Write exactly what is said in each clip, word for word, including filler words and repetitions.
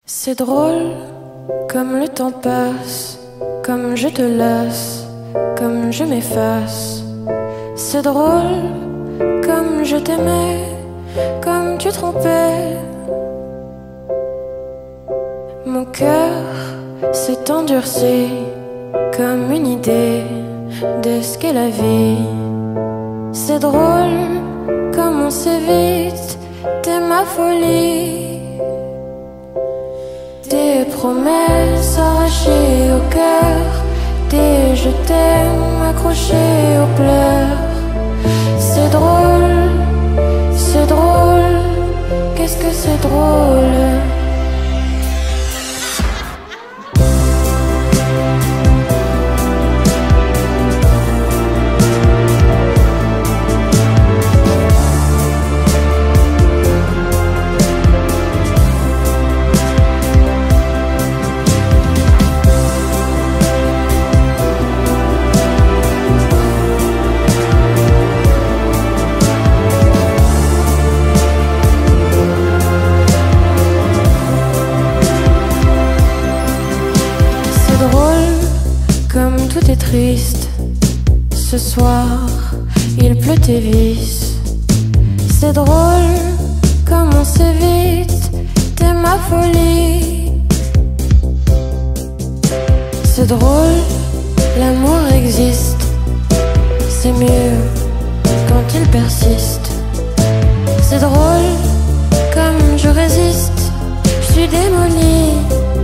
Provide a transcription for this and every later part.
C'est drôle, comme le temps passe, comme je te lasse, comme je m'efface. C'est drôle, comme je t'aimais, comme tu trompais. Mon cœur s'est endurci, comme une idée de ce qu'est la vie. C'est drôle, comme on s'évite, t'es ma folie. Des promesses arrachées au cœur, des je t'aime accrochés aux pleurs. C'est drôle, c'est drôle, qu'est-ce que c'est drôle. Comme tout est triste, ce soir il pleut tes vices. C'est drôle, comme on s'évite, t'es ma folie. C'est drôle, l'amour existe, c'est mieux quand il persiste. C'est drôle, comme je résiste, je suis démolie.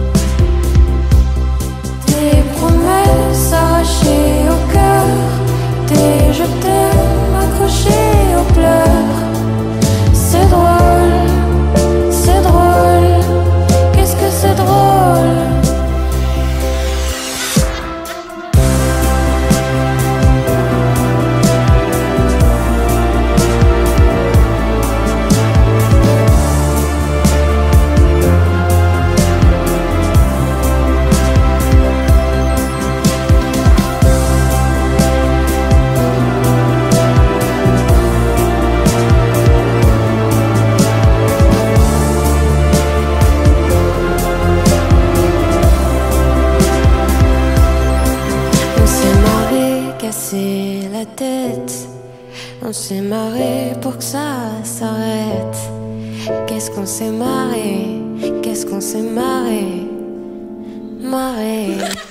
Des promesses arrachées au cœur, des je t'aime accrochés aux pleurs. C'est drôle, c'est drôle, qu'est-ce que c'est drôle. La tête, on s'est marré pour que ça s'arrête. Qu'est-ce qu'on s'est marré, qu'est-ce qu'on s'est marré, marré.